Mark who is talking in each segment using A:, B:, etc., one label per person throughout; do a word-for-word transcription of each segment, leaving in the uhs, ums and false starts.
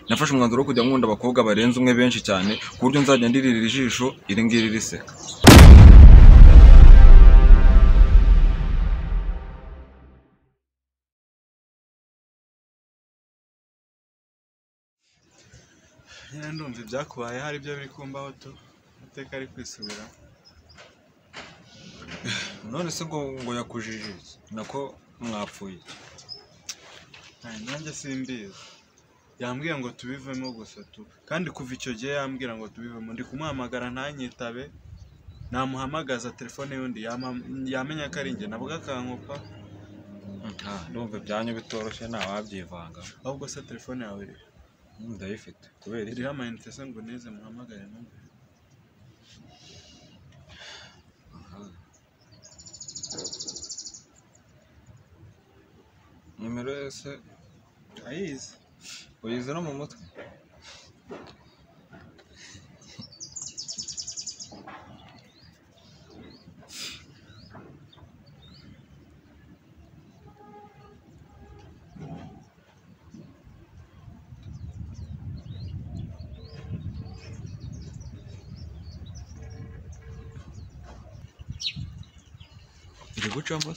A: nafashe umwanzuro wo kujya nkunda abakobwa barenze umwe benshi cyane ku buryo nzajya ndirira ijisho iri ngiri riseka.
B: Nyine ndumva ibyakubaye hari ibyo biri kumbaho tu ateka ari kwisubira.
A: None se ngo ngo yakujije nako mwapfuye?
B: Nanjye simbizi. Yambwiye ngo tubivemo gusa tu kandi kuva icyo gihe yambwira ngo tubivemo ndi kumuhamagara ntanyitabe namuhamagaza telefone yundi yamenya ko ari njye navuga akankopa.
A: Ah ndumva byanyu bitoroshye nta wabyivanga.
B: Ahubwo se telefone yawe iri?
A: Ndayifite kubera
B: iriho amayinite se ngo neze muhamagare numve.
A: Nimero yose
B: ayizi
A: uyize no mu mutwe? Gucamo.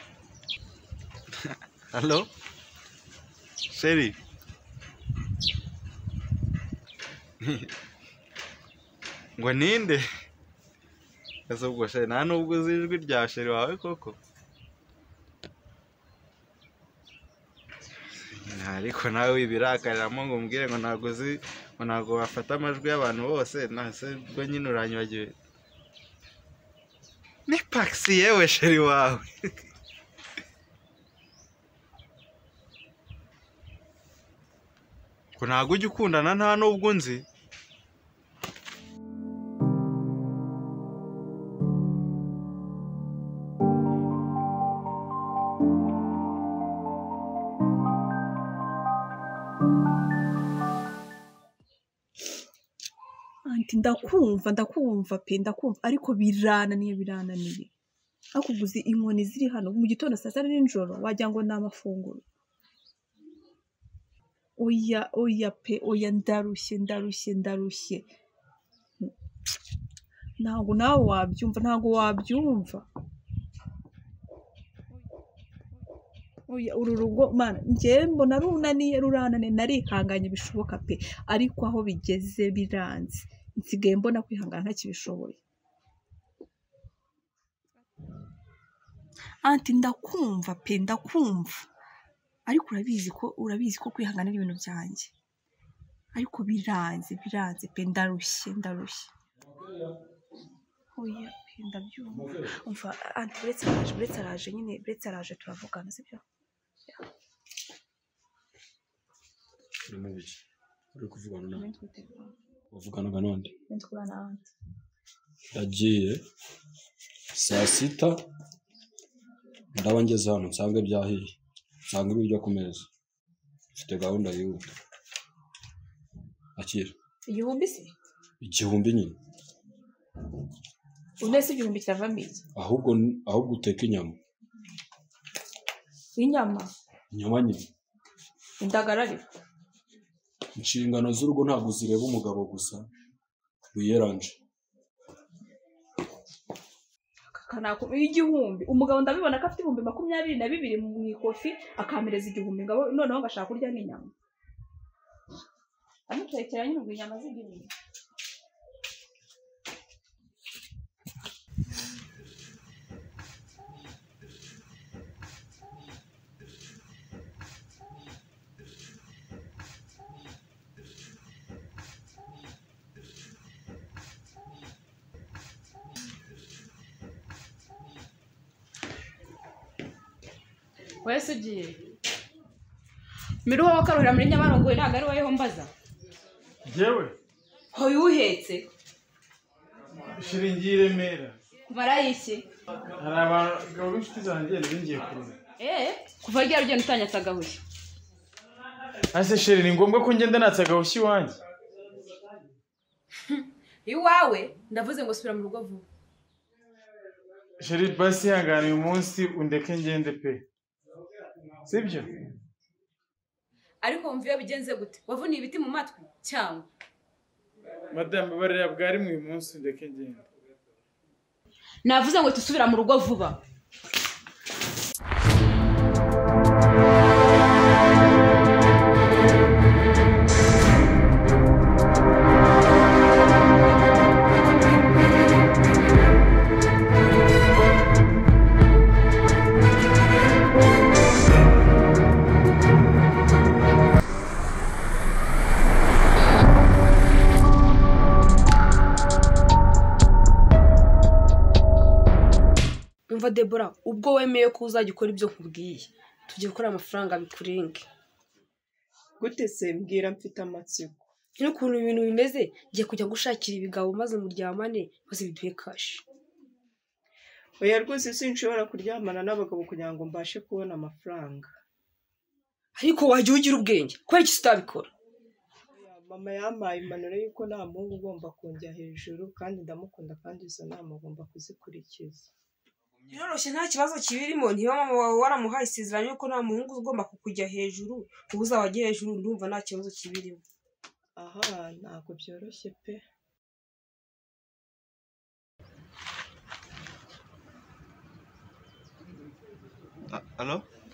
B: Hello? Sherry. Ngo ninde? Ese ubwo Sherry nta nubwo uzi ijwi rya Sherry wawe koko? Ariko nawe wibirakariramo ngo umbwire ngo ntago uzi ngo ntago wafata amajwi y'abantu bose nase bwo nyine uranyibagiwe. Ni Paxi yewe Sherry wawe. Ko ntago ujya ukundana nta nubwo nzi.
C: Anti ndakumva ndakumva pe ndakumva ariko birananiye birananiye. Akuguzi inkoni ziri hano mu gitondo saa sita n'ijoro wajya ngo n'amafunguro. Oya oya pe oya ndarushye ndarushye ndarushye. Ntago nawe wabyumva ntago wabyumva. Oya uru rugo mana njye mbona runaniye rurananiye narihanganye bishoboka pe ariko aho bigeze biranze nsigaye mbona kwihangana ntakibishoboye. Anti ndakumva pe ndakumva ariko urabizi ko urabizi ko kwihangana ari ibintu byanjye ariko biranze biranze pe ndarushye ndarushye. Oya pe ndabyumva umva anti buretse araje buretse araje nyine buretse araje turavugana sibyo?
A: Urimo biki? Uri kuvugana na uvugana nande?
C: Ndikubana anti.
A: Yagiye saa sita ndaba ngeze hano nsange byahiye nsanga ibiryo ku meza mfite gahunda yihuta. Akira
C: Igihumbi se?
A: Igihumbi nyine.
C: Unese igihumbi kiravamo iki?
A: Ahubwo ahubwo uteka inyama.
C: Inyama?
A: Inyama nyine.
C: Indagara ariko
A: inshingano z'urugo ntabwo zireba umugabo gusa wiyeranje.
C: Kanako igihumbi umugabo ndabibona ko afite ibihumbi makumyabiri na bibiri mu ikofi akamereza igihumbi ngabo noneho ngashaka kurya n'inyama. Amutekera nyine ngo inyama z'igihumbi. Wese ugiye Miruho wakaruhira muri Nyabarongo ntago ari wowe mbaza
B: Jewe
C: hoye uhetse
B: Shiringire mera
C: Marayiki
B: hari abagabo b'inshuti zanjye ngiye kurura.
C: Eh kuva rya rugendo utanyatsaga hushye
B: Ase Sheri ni ngombwa ko ngenda natsaga hushye wanjye.
C: Iwawe ndavuze ngo subira mu rugo vuba.
B: Sheri basi hangana uyu munsi undeke ngende pe. Sibyo?
D: ariko wumva iyo bigenze gute wavuniye ibiti mu matwi cyangwa
E: madame barira bwari mu munsi ndeke ngenda
D: navuze ngo tusubira mu rugo vuba
F: umva Debora ubwo wemeye ko uzajya ukora ibyo nkubwiye tugiye gukora amafaranga bikurenge
G: gute se mbwira mfite amatsiko
F: n'ukuntu ibintu bimeze ngiye kujya gushakira ibigabo maze muryamane maze biduhe kashi
G: oya rwose sinshobora kuryamana n'abagabo kugira ngo mbashe kubona amafaranga
F: ariko wajya ugira ubwenge kubera iki utabikora
G: mama yampaye impanuro y'uko nta muhungu ugomba kunjya hejuru kandi ndamukunda kandi izo nama agomba kuzikurikiza
F: biroroshye nta kibazo kibirimo niba mama wawe waramuhaye isezerano yuko nta muhungu ugomba kukujya hejuru ubu uzawajya hejuru ndumva nta kibazo kibirimo
G: aha ntabwo byoroshye pe
B: alo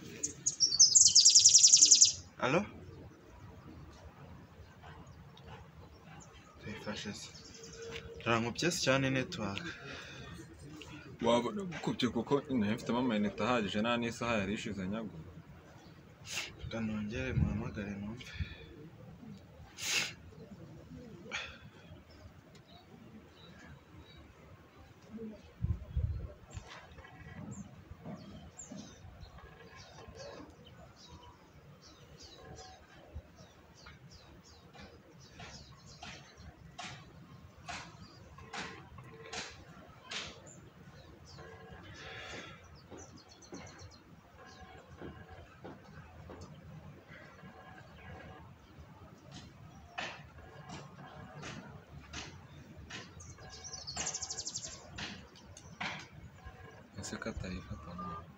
B: alo tuyifashe se turankubye cyane network
A: wabona gukubye kuko nayo mfitemo amayinite ahagije nta n'isaha yari ishize nyago
B: reka nongere muhamagare numve
A: ese katayifata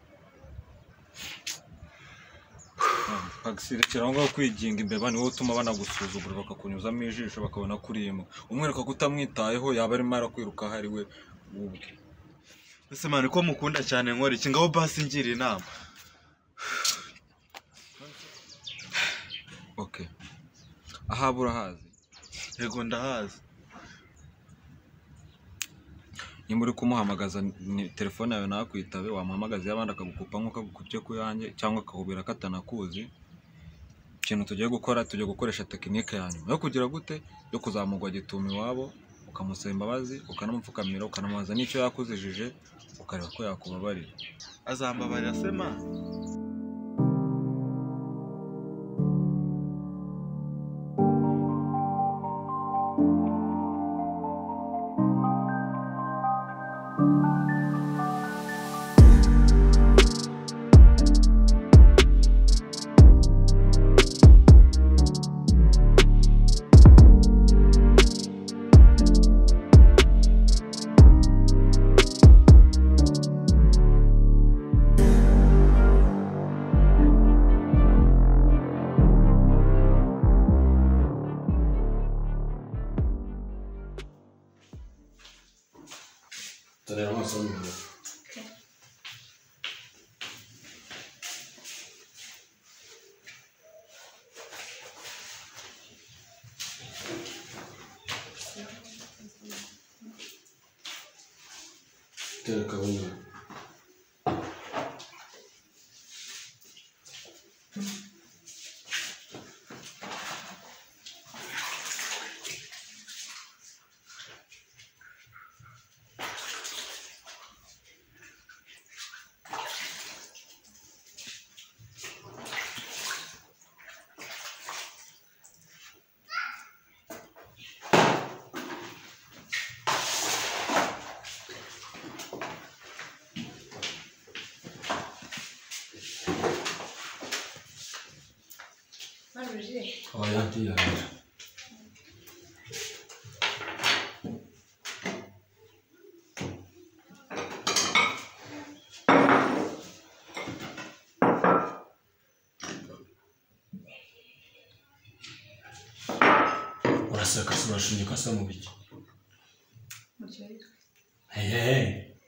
A: pagisirekera aho ngaho kwiginga imbeba niwo utuma banagusuzugura bakakunyuzamo ijisho bakabona kurimo umwereka ko utamwitayeho yaba arimo arakwiruka aho ari we ubwe
B: ese mani ko mukunda cyane nkora iki ngaho basi ngira inama
A: okay aha burahazi
B: yego ndahazi
A: nimba uri kumuhamagaza telefone yawe nakwitabe wamuhamagaza y'abandi akagukupa nk'uko agukupye ku yanjye cyangwa akahubira ko atanakuzi ikintu tugiye gukora tugiye gukoresha tekinike ya nyuma yo kugira gute yo kuzamugwa gituma iwabo ukamusaba imbabazi ukanamupfukamira ukanamubaza n'icyo yakuzijije ukareba ko yakubabarira
B: azambabarira se ma
H: Tenemos un Cerca una. Oh, ya, tía. Saka surashimye kasa mu biki.
C: Muryoherwe.
H: Hey hey.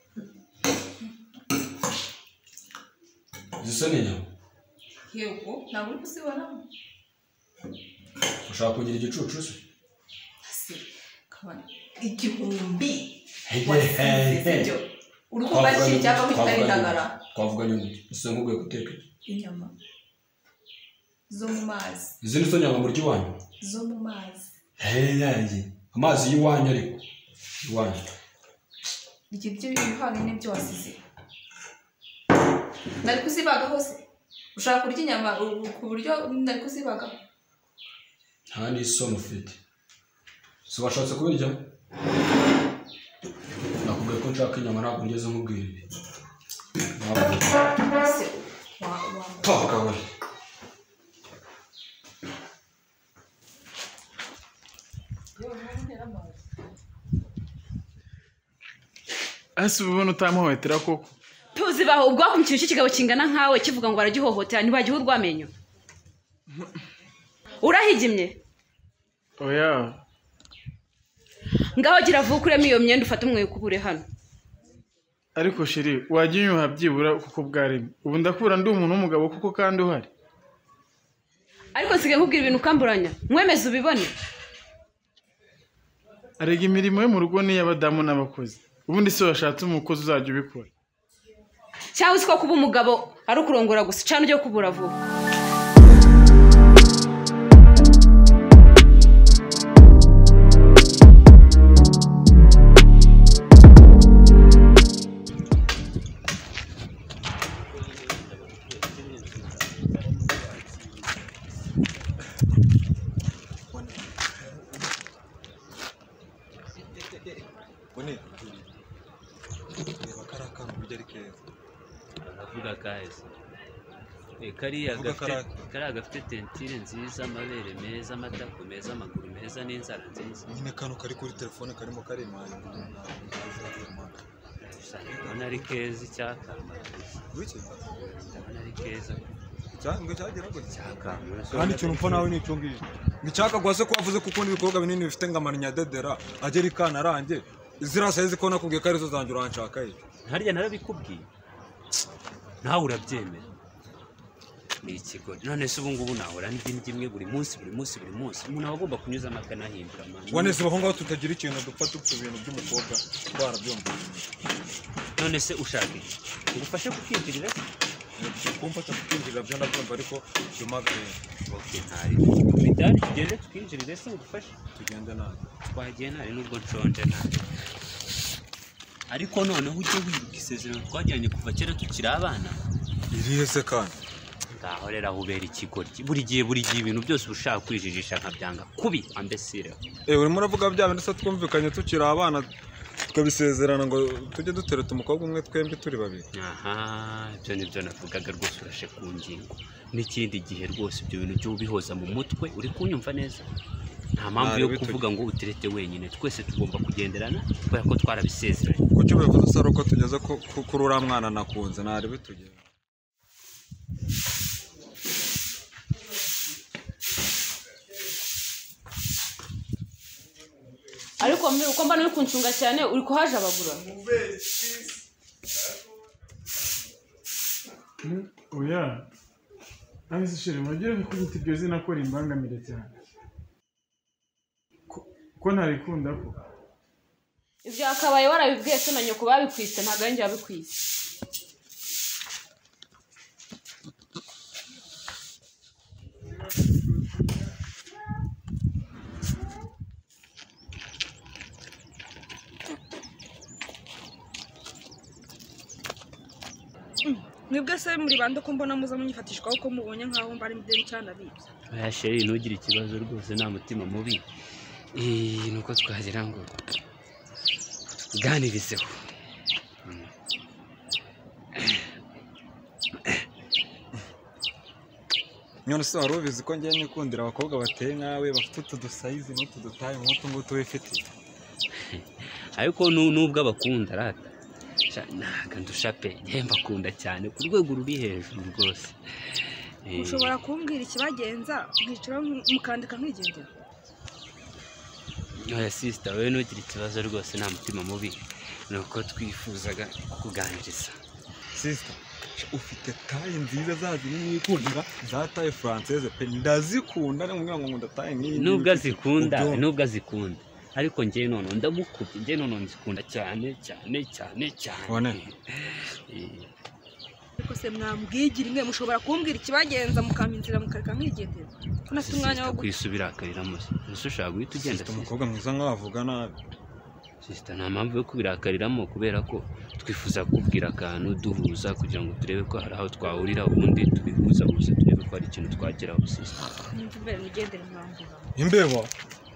H: Zisone nyawo.
C: Yego, ntabwo uri kuzibona.
H: Ushaka kugira igicucu se?
C: Ase, kabana. Igihumbi.
H: Hey hey hey.
C: Uri kubashi cyangwa kitari ndagara.
H: Twavuganye n'iki? Ese nkubwiye guteka
C: inyama zo mu mazi.
H: Izi ni zo nyama muri wanyu?
C: Zo mu mazi.
H: Hey hey. Amazi y'wanyu ariko. Y'wanyu.
C: Iki byo bihanga n'ibyo wasize. Nari kuzibaga hose. Ushaka kurya inyama ku buryo nari kuzibaga.
H: Nta n'isomo ufite. So washatse kubirya? Nakubwiye ko nshaka inyama ntabwo ngeze nkubwira ibi.
C: Ese wa wa.
H: Paka we.
E: Ase ubona utamuhohotera koko.
D: Tuzi baho ubwo wakumukira kigabo kingana nkawe kivuga ngo baragihohotera ntibagihe urwamenyo. Urahigimye?
E: Oya.
D: Ngaho gira vuba kurema iyo myenda ufata umwe ukubure hano.
E: Ariko shiri wagiye unyuha byibura kuko bwaremye. Ubu ndakura ndi umuntu w'umugabo kuko kandi uhari.
D: Ariko nsigaye nkubwira ibintu ukamburanya. Mwemeze ubibone.
E: Arega imirimo yo mu rugo ni y'abadamu n'abakozi. Ubundi se washatse umukozi uzajya ubikora.
D: Cyangwa uzi ko kuba umugabo ari ukurongora gusa cyane ujye kubura vuba.
A: Bone. Reba karaka mujyari keza.
I: Avuga kahise. E kariya gafite kariya gafite tentire nziza amabere meza amatako meza amaguru meza n'inzara nziza.
A: Nyine kano kari kuri telefone karimo karemana.
I: Ndabona ari keza icyaka.
A: Wiki?
I: Ndabona ari keza.
A: Cyangwa cyagera ngo
I: cyaka.
A: Kandi cyo mpfa nawe nicyo ngije. Ngicyaka gwase ko wavuze kuko ibikorwa binini bifite ngamanya dedera agera ikana arange. Zirasa yizi ko nakubwiye karizo zanjye uranshaka ye.
I: Harya narabikubwiye. Nawe urabyemera. Ni ikigo. None se ubu ngubu nahora n'indi imwe buri munsi buri munsi buri munsi. Umuntu agomba kunyuza amakana hindura man.
A: Wanese baho ngaho tutagira ikintu dupfa dupfa ibintu by'umukobwa twara byomba.
I: None se ushaka iki? Ngufashe kukinjirira se?
A: Kumfasha kukinjirira byo ndabyumva ariko byumave.
I: Okay, ntari. Bidari tugende tukinjirire se ngufashe.
A: Tugende nawe.
I: Twagiye ntari nubwo nshonje ntari. Ariko noneho ujye wibuka isezerano twajyanye kuva kera tukiri abana.
A: Irihe se kandi?
I: Ngahorera hubera ikigoryi. Buri gihe buri gihe ibintu byose ushaka kwijijisha nkabyanga kubi ambesire.
A: Eh urimo uravuga bya bindi se twumvikanye tukiri abana tukabisezerana ngo tujye dutereta umukobwa umwe twembi turi babiri.
I: Aha, ibyo nibyo navugaga rwose urashe ku ngingo. N'ikindi gihe rwose ibyo bintu byo ubihoza mu mutwe uri kunyumva neza. Nta mpamvu yo kuvuga ngo uterete wenyine twese tugomba kugenderana kubera ko twarabisezeranye.
A: Kuki bivuze saro ko tugeze kuri uriya mwana nakunze ntari bitugeze.
D: Ariko uko mbana uri kuncunga cyane uri kuhaje abagura.
E: Oya. Ahise shiri mugire ko kuti ibyo zina ko rimbangamire cyane. Ko ntarikunda ko.
D: Ibyo akabaye warabibwiye se na nyoko babikwise ntago yanjye babikwise.
F: Mwebwe se muri bande ko mbona muza munyifatishwa uko mubonye nkaho mbari mudeni cyane abitse.
I: Oya sheri ntugire ikibazo rwose nta mutima mubi. Eh nuko twagira ngo tuganirizeho.
A: Nyone se wari ubizi ko ngiye nikundira abakobwa bateye nkawe bafite utu dusayizi n'utu dutaye nk'utu ngutu wifitiye.
I: Ariko nubwo abakunda rata ntago ndusha pe yemba akunda cyane ku rwego ruri hejuru rwose.
F: Ushobora kumbwira ikibagenza nkicara mukandika nk'igendera.
I: oya sisita wowe ntugire ikibazo rwose nta mutima mubi ni uko twifuzaga kuganiriza
A: sisita ufite taye nziza zazi n'ikundira za taye française pe ndazikunda n'umwe ngo ndataye n'iyi
I: nubwo azikunda nubwo azikunda ariko njye none ndamukubye njye none nzikunda cyane cyane cyane cyane
A: wane
J: ariko se mwambwigira imwe mushobora kumbwira ikibagenza mukaminzira mukareka mwigendera unafite umwanya wo
I: kwisubira akariramo se ushaka guhita ugenda
A: umukobwa mwiza nk'avuga nabi
I: sisita nta mpamvu yo kubirakariramo kubera ko twifuza kubwira akantu duhuza kugira ngo turebe ko hari aho twahurira ubundi tubihuza gusa turebe ko hari ikintu twageraho sisita
J: imbere mugendere mwambura
A: imbeba